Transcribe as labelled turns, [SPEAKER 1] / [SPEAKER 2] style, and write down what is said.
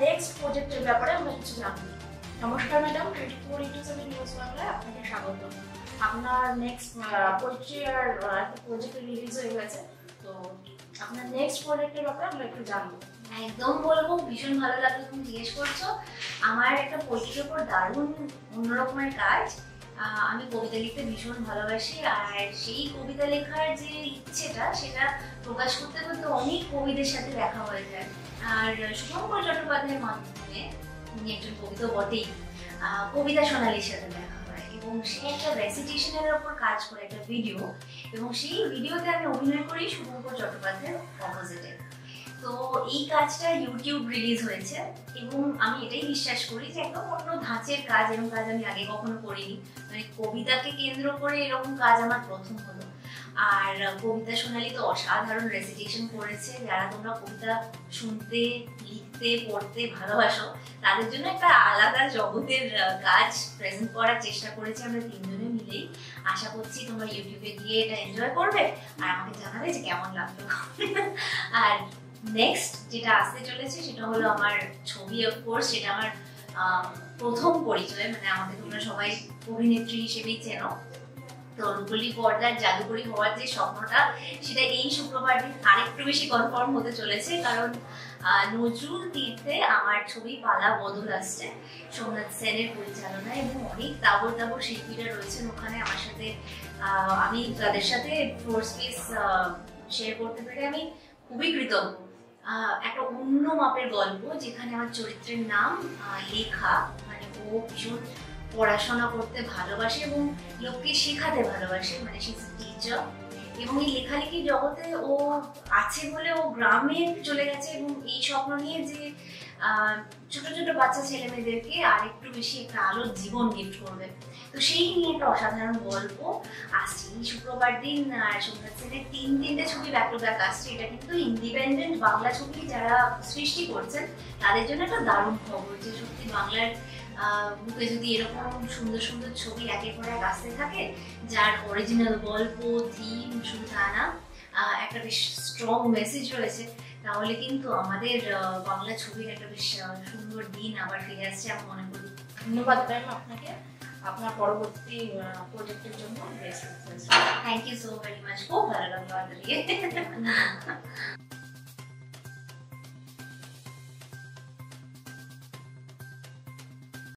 [SPEAKER 1] Next প্রজেক্টের ব্যাপারে আমরা কিছু জানবো। নমস্কার ম্যাডাম, 24/7 নিউজ বাংলায় আপনাকে স্বাগত। আপনার নেক্সট পোয়েট্রি আর একটা প্রজেক্ট রিলিজ হয়ে গেছে, তো আপনার নেক্সট প্রজেক্টের ব্যাপারে আমরা একটু জানবো।
[SPEAKER 2] একদম বলবো, ভীষণ ভালো লাগলো তুমি জিজ্ঞেস করছো। আমার একটা পোয়েট্রির উপর দারুণ অন্যরকমের কাজ। আমি কবিতা লিখতে ভীষণ ভালোবাসি, আর সেই কবিতা লেখার যে ইচ্ছেটা সেটা প্রকাশ করতে করতে অনেক কবিদের সাথে দেখা হয়ে যায়। আর শুভঙ্কর চট্টোপাধ্যায়ের মাধ্যমে উনি একজন কবিতা বটেই, কবিতা সোনালীর সাথে দেখা হয় এবং সে একটা রেসিটেশনের ওপর কাজ করে একটা ভিডিও, এবং সেই ভিডিওতে আমি অভিনয় করি শুভঙ্কর চট্টোপাধ্যায়ের অপোজিটে। তো এই কাজটা ইউটিউব রিলিজ হয়েছে এবং আমি এটাই বিশ্বাস করি যে একদম অন্য ধাঁচের কাজ, এরকম কাজ আমি আগে কখনো করিনি। মানে কবিতাকে কেন্দ্র করে এরকম কাজ আমার প্রথম হলো। আর কবিতা সোনালী তো অসাধারণ রেসিটেশন করেছে। যারা তোমরা কবিতা শুনতে, লিখতে, পড়তে ভালোবাসো তাদের জন্য একটা আলাদা জগতের কাজ প্রেজেন্ট করার চেষ্টা করেছি আমরা তিনজনে মিলেই। আশা করছি তোমরা ইউটিউবে গিয়ে এটা এনজয় করবে আর আমাকে জানাবে যে কেমন লাগলো। আর নেক্সট যেটা আসতে চলেছে সেটা হলো আমার ছবি। অফকোর্স সেটা আমার প্রথম পরিচয়, মানে আমাকে তোমরা সবাই অভিনেত্রী হিসেবেই চেনো। তো রূপলি পর্দার জাদুকরী হওয়ার যে স্বপ্নটা, সেটা এই শুক্রবার দিন আরেকটু বেশি কনফার্ম হতে চলেছে, কারণ নজরুল তীর্থে আমার ছবি পালা বদল আসছে সোমনাথ সেনের পরিচালনায়, এবং অনেক তাবড় তাবড় শিল্পীরা রয়েছেন ওখানে আমার সাথে। আমি তাদের সাথে ফ্লোর স্পেস শেয়ার করতে পেরে আমি খুবই কৃতজ্ঞ। একটা অন্য মাপের গল্প, যেখানে আমার চরিত্রের নাম লেখা, মানে ও ভীষণ পড়াশোনা করতে ভালোবাসে এবং লোককে শেখাতে ভালোবাসে, মানে সে টিচার। এবং এই লেখালেখি জগতে ও আছে বলে ও গ্রামে চলে গেছে, এবং এই স্বপ্ন নিয়ে যে ছোট ছোট বাচ্চা ছেলে মেয়েদেরকে আর একটু বেশি একটা আলোর জীবন গিফট করবে। তো সেই নিয়ে একটা অসাধারণ গল্প আসছে এই শুক্রবার দিন। আর সোমনাথ সেনের 3 ছবি ব্যাক টু ব্যাক আসছে। এটা কিন্তু ইন্ডিপেন্ডেন্ট বাংলা ছবি যারা সৃষ্টি করছেন তাদের জন্য একটা দারুণ খবর, যে সত্যি বাংলার বুকে যদি এরকম সুন্দর সুন্দর ছবি একের পর এক আসতে থাকে, যার অরিজিনাল গল্প, থিম, শুধু তা না, একটা বেশ স্ট্রং মেসেজ রয়েছে, তাহলে কিন্তু আমাদের বাংলা ছবির একটা বেশ সুন্দর দিন আবার ফিরে আসছে আমি মনে করি।
[SPEAKER 1] ধন্যবাদ ম্যাম আপনাকে, আপনার পরবর্তী প্রজেক্টের জন্য best.
[SPEAKER 2] Thank you so very much, খুব ভালো লাগলো।